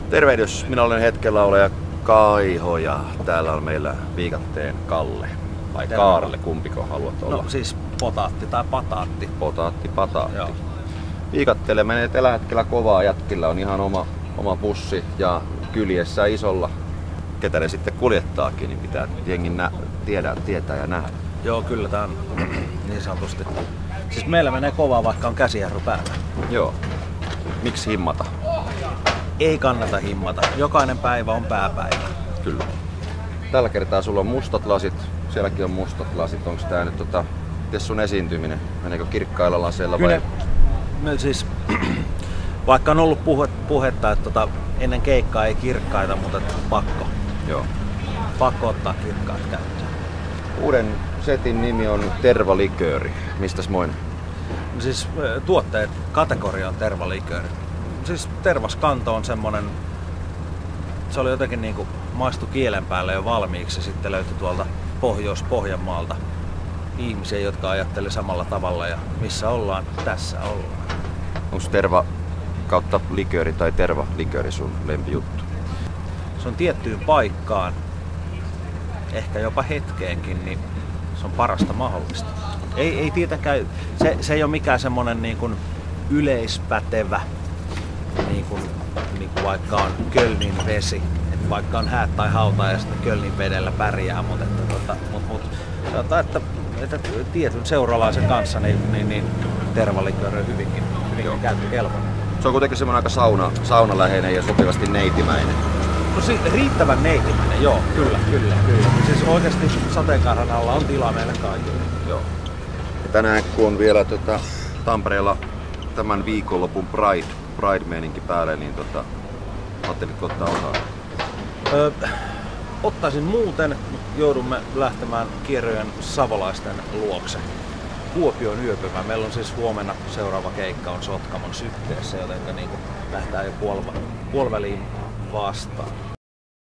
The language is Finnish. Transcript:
Tervehdys, minä olen hetkelauleja Kaiho ja täällä on meillä Viikatteen Kalle. Vai Terve. Kaarle, kumpiko haluat olla? No siis potaatti tai pataatti. Pataatti. Joo. Viikatteelle menee tällä hetkellä kovaa, jätkillä on ihan oma bussi ja kyljessä isolla. Ketä ne sitten kuljettaakin, niin pitää jengi tietää ja nähdä. Joo, kyllä tää on niin sanotusti. Siis meillä menee kovaa, vaikka on käsijarru päällä. Joo. Miksi himmata? Ei kannata himmata. Jokainen päivä on pääpäivä. Kyllä. Tällä kertaa sulla on mustat lasit. Sielläkin on mustat lasit. Onko tää nyt mites sun esiintyminen? Meneekö kirkkailla laseilla vai? Kyllä. Siis, vaikka on ollut puhetta, että ennen keikkaa ei kirkkaita, mutta pakko. Joo. Pakko ottaa kirkkaat käyttöön. Uuden setin nimi on Tervalikööri. Mistäs moin? Siis tuotteet, kategoria on tervalikööri. Siis tervaskanto on semmonen, se oli jotenkin niinku maistu kielen päälle jo valmiiksi, sitten löytyi tuolta Pohjois-Pohjanmaalta ihmisiä, jotka ajatteli samalla tavalla ja missä ollaan, tässä ollaan. Onko terva kautta likööri tai tervalikööri sun lempijuttu? Se on tiettyyn paikkaan, ehkä jopa hetkeenkin, niin se on parasta mahdollista. Ei tietenkään, se ei ole mikään semmonen niin kuin yleispätevä, niin kuin vaikka on Kölnin vesi. Et vaikka on häät tai hauta ja sitten Kölnin vedellä pärjää, mutta sanotaan, että tietyn seuralaisen kanssa niin tervalikööri on hyvinkin käyttökelpoinen. Se on kuitenkin semmoinen aika saunaläheinen ja sopivasti neitimäinen. No riittävän neitimäinen, joo, kyllä. Siis oikeasti sateenkaaren alla on tilaa meille kaikille. Joo. Ja tänään kun on vielä Tampereella tämän viikonlopun Pride-meininki päälle, niin ajattelitko ottaa osaa? Ottaisin muuten, mutta joudumme lähtemään kierrojen savolaisten luokse. Kuopioon yöpymään. Meillä on siis huomenna seuraava keikka on Sotkamon Sytteessä, joten niin lähdetään jo puoliväliin vastaan.